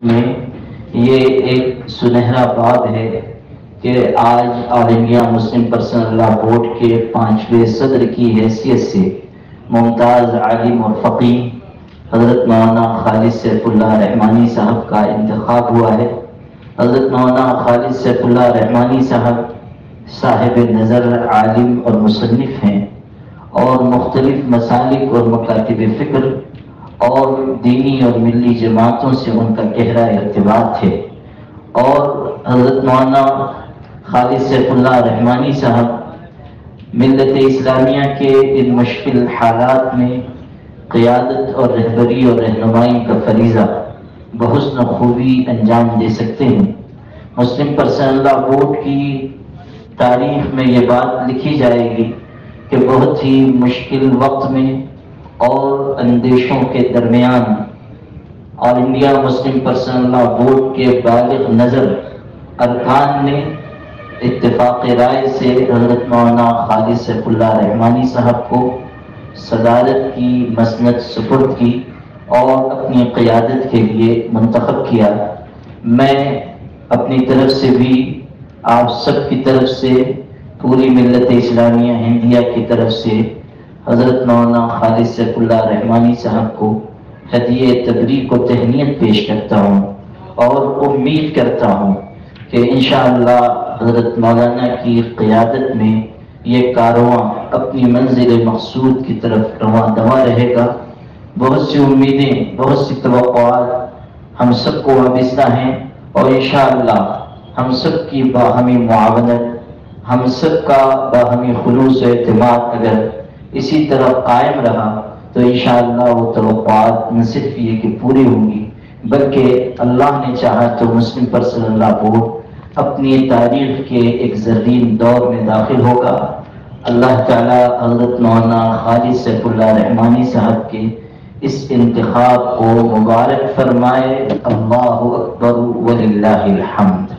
میں یہ ایک سنہرا باب ہے کہ آج all India Muslim personal law board کے 5ویں صدر کی حیثیت سے ممتاز عالم اور فقیہ حضرت مولانا خالد سیف اللہ رحمانی صاحب کا انتخاب ہوا ہے۔ حضرت مولانا خالد سیف اللہ رحمانی صاحب نظر عالم اور مصنف ہیں اور مختلف مسالک اور مکاتب فکر اور دینی اور ملی جماعتوں سے ان کا گہرا ارتباط ہے، اور حضرت مولانا خالد سیف اللہ رحمانی صاحب ملت اسلامیہ کے ان مشکل حالات میں قیادت اور رہبری اور رہنمائی کا فریضہ بحسن خوبی انجام دے سکتے ہیں۔ مسلم پرسنل لا بورڈ کی تاریخ میں یہ بات لکھی جائے گی کہ بہت ہی مشکل وقت میں اور اندیشوں کے درمیان all India Muslim personal law board کے بالغ نظر ارکان نے اتفاق رائے سے حضرت مولانا خالد سیف اللہ رحمانی صاحب کو صدارت کی مسند سپرد کی اور اپنی قیادت کے لیے منتخب کیا۔ میں اپنی طرف سے بھی آپ سب کی طرف سے پوری ملت اسلامیہ ہندیہ کی طرف سے حضرت مولانا خالد سیف اللہ رحمانی صاحب کو ہدیہ تبریک و تہنیت پیش کرتا ہوں اور امید کرتا ہوں کہ انشاءاللہ حضرت مولانا کی قیادت میں یہ کارواں اپنی منزل مقصود کی طرف رواں دواں رہے گا۔ بہت سی امیدیں، بہت سی توقعات ہم سب کو وابستہ ہیں، اور انشاءاللہ ہم سب کی باہمی معاونت، ہم سب کا باہمی خلوص و اعتماد اگر اسی طرح قائم رہا تو انشاءاللہ وہ توقعات نہ صرف یہ کہ پوری ہوں گی بلکہ اللہ نے چاہا تو مسلم پرسنل لا بورڈ اپنی تاریخ کے ایک زرین دور میں داخل ہوگا۔ اللہ تعالی حضرت مولانا خالد سیف اللہ رحمانی صاحب کے اس انتخاب کو مبارک فرمائے۔ اللہ اکبر وللہ الحمد۔